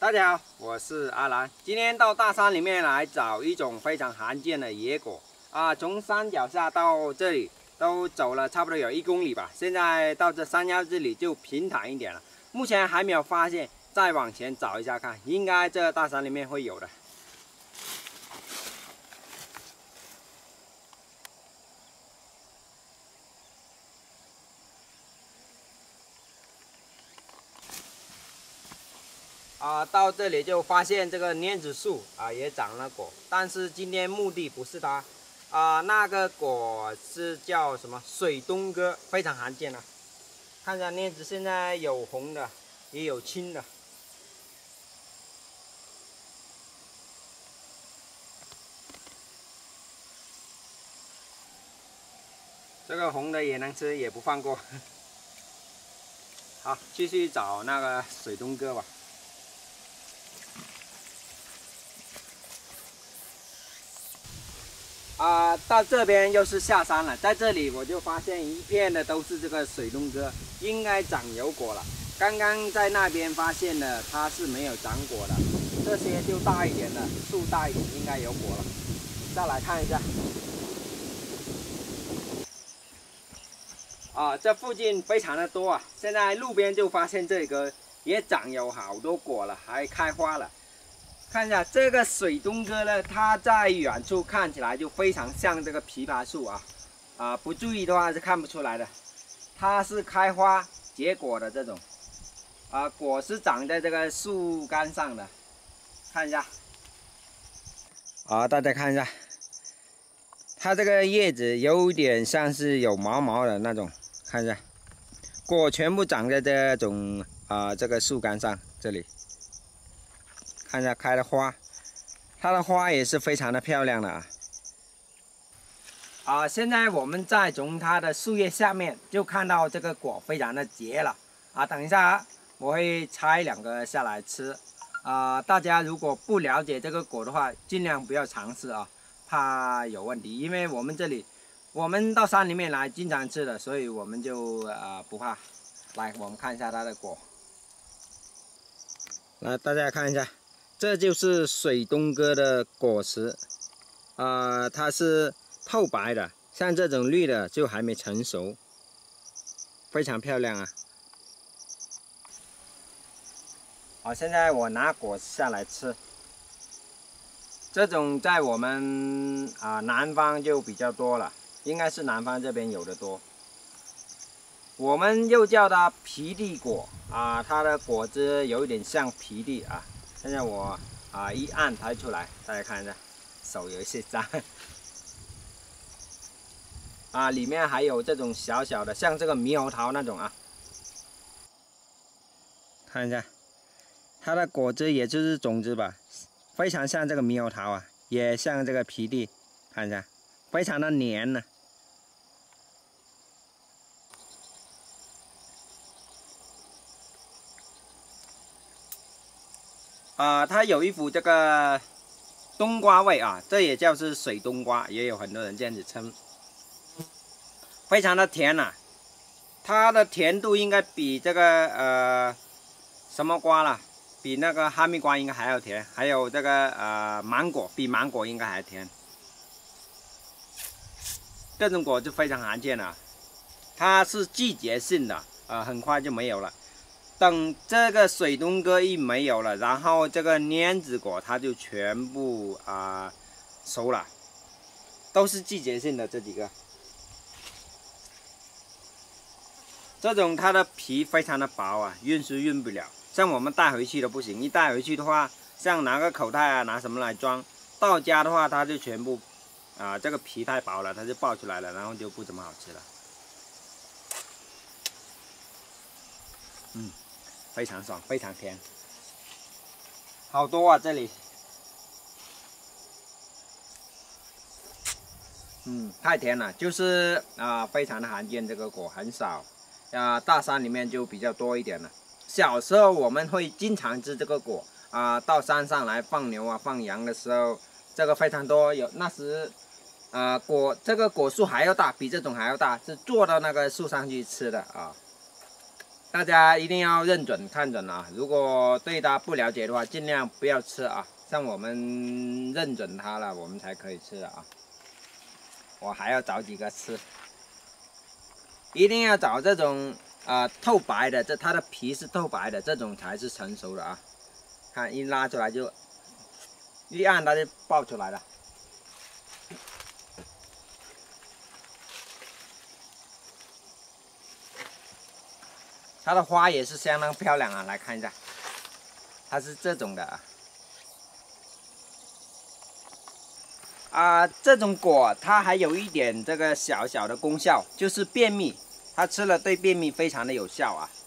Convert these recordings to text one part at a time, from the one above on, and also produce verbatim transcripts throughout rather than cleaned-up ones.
大家好，我是阿兰，今天到大山里面来找一种非常罕见的野果啊！从山脚下到这里都走了差不多有一公里吧，现在到这山腰这里就平坦一点了。目前还没有发现，再往前找一下看，应该这大山里面会有的。 啊，到这里就发现这个拈子树啊也长了果，但是今天目的不是它，啊，那个果是叫什么水东哥，非常罕见啊。看一下拈子，现在有红的，也有青的。这个红的也能吃，也不放过。好，继续找那个水东哥吧。 啊、呃，到这边又是下山了，在这里我就发现一片的都是这个水东哥，应该长有果了。刚刚在那边发现的，它是没有长果的，这些就大一点的，树大一点，应该有果了。再来看一下，啊，这附近非常的多啊。现在路边就发现这个也长有好多果了，还开花了。 看一下这个水东哥呢，它在远处看起来就非常像这个枇杷树啊，啊，不注意的话是看不出来的。它是开花结果的这种，啊，果是长在这个树干上的。看一下，啊，大家看一下，它这个叶子有点像是有毛毛的那种，看一下，果全部长在这种啊这个树干上这里。 看一下开的花，它的花也是非常的漂亮的啊！啊，现在我们再从它的树叶下面就看到这个果非常的结了啊！等一下啊，我会拆两个下来吃啊！大家如果不了解这个果的话，尽量不要尝试啊，怕有问题。因为我们这里，我们到山里面来经常吃的，所以我们就呃不怕。来，我们看一下它的果，来大家看一下。 这就是水东哥的果实，啊、呃，它是透白的，像这种绿的就还没成熟，非常漂亮啊！好，现在我拿果下来吃，这种在我们啊、呃、南方就比较多了，应该是南方这边有的多。我们又叫它皮地果啊、呃，它的果子有一点像皮地啊。 现在我啊一按抬出来，大家看一下，手有一些脏啊，里面还有这种小小的，像这个猕猴桃那种啊。看一下，它的果子也就是种子吧，非常像这个猕猴桃啊，也像这个皮地，看一下，非常的黏呢、啊。 啊、呃，它有一股这个冬瓜味啊，这也叫是水冬瓜，也有很多人这样子称，非常的甜呐、啊。它的甜度应该比这个呃什么瓜啦，比那个哈密瓜应该还要甜，还有这个呃芒果，比芒果应该还甜。这种果就非常罕见了，它是季节性的，呃，很快就没有了。 等这个水东哥一没有了，然后这个拈子果它就全部啊、呃、熟了，都是季节性的这几个。这种它的皮非常的薄啊，运是运不了，像我们带回去都不行，一带回去的话，像拿个口袋啊，拿什么来装，到家的话它就全部啊、呃、这个皮太薄了，它就爆出来了，然后就不怎么好吃了。嗯。 非常爽，非常甜，好多啊！这里，嗯，太甜了，就是啊、呃，非常的罕见，这个果很少，啊、呃，大山里面就比较多一点了。小时候我们会经常吃这个果啊、呃，到山上来放牛啊、放羊的时候，这个非常多。有那时，啊、呃，果这个果树还要大，比这种还要大，是坐到那个树上去吃的啊。 大家一定要认准看准啊！如果对它不了解的话，尽量不要吃啊。像我们认准它了，我们才可以吃的啊。我还要找几个吃，一定要找这种啊、呃、透白的，这它的皮是透白的，这种才是成熟的啊。看一拉出来就一按它就爆出来了。 它的花也是相当漂亮啊，来看一下，它是这种的啊，啊，这种果它还有一点这个小小的功效，就是便秘，它吃了对便秘非常的有效啊。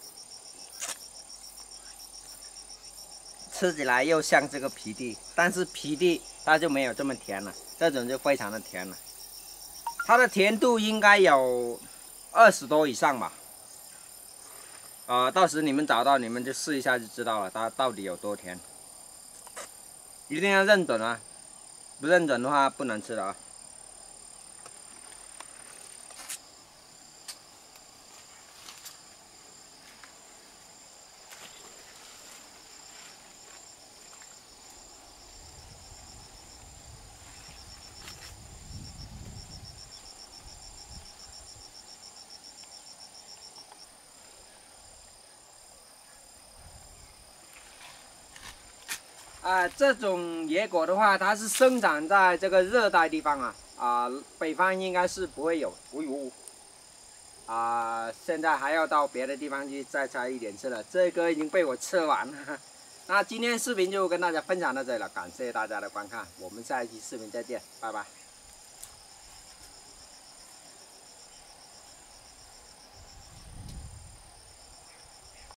吃起来又像这个皮蒂，但是皮蒂它就没有这么甜了，这种就非常的甜了，它的甜度应该有二十多以上吧。 啊、呃，到时你们找到，你们就试一下就知道了，它到底有多甜。一定要认准啊，不认准的话不能吃的啊。啊、呃，这种野果的话，它是生长在这个热带地方啊，啊、呃，北方应该是不会有。哎呦，啊、呃，现在还要到别的地方去再摘一点吃了，这个已经被我吃完了。那今天视频就跟大家分享到这里了，感谢大家的观看，我们下一期视频再见，拜拜。